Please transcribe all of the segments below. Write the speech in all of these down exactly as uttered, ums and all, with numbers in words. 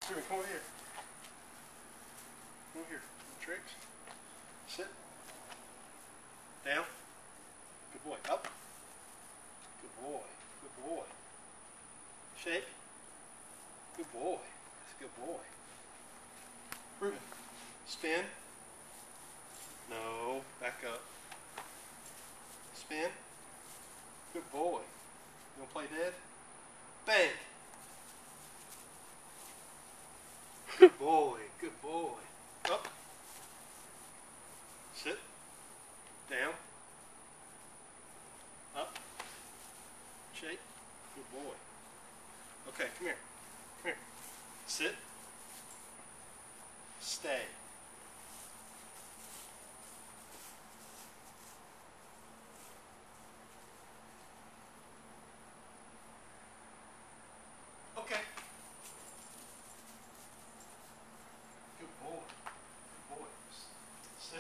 Rubin, come over here. Come over here. Tricks. Sit. Down. Good boy. Up. Good boy. Good boy. Shake. Good boy. That's a good boy. Rubin, spin. No. Back up. Spin. Good boy. You want to play dead? Bang. Good boy. Good boy. Up. Sit. Down. Up. Shake. Good boy. Okay, come here. Come here. Sit. Stay. Okay. Good boy. Good boy. Sit.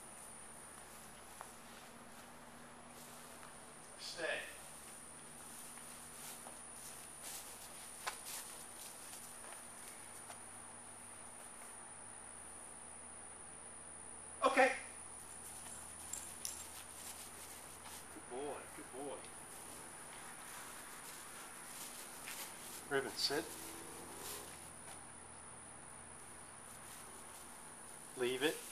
Stay. Okay. Good boy. Good boy. Rubin, sit. Leave it.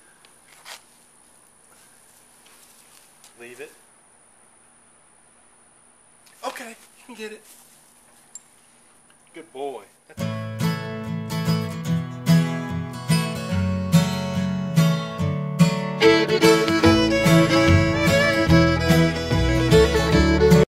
Leave it. Okay, you can get it. Good boy. That's